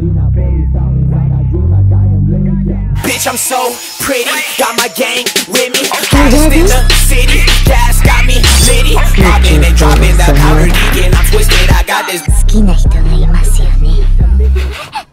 Bitch, I'm so pretty, got my gang with me. Hottest in the city, gas got me litty. Popping and dropping the powder, geeking, I'm twisted, I got this. 好きな人がいますよね。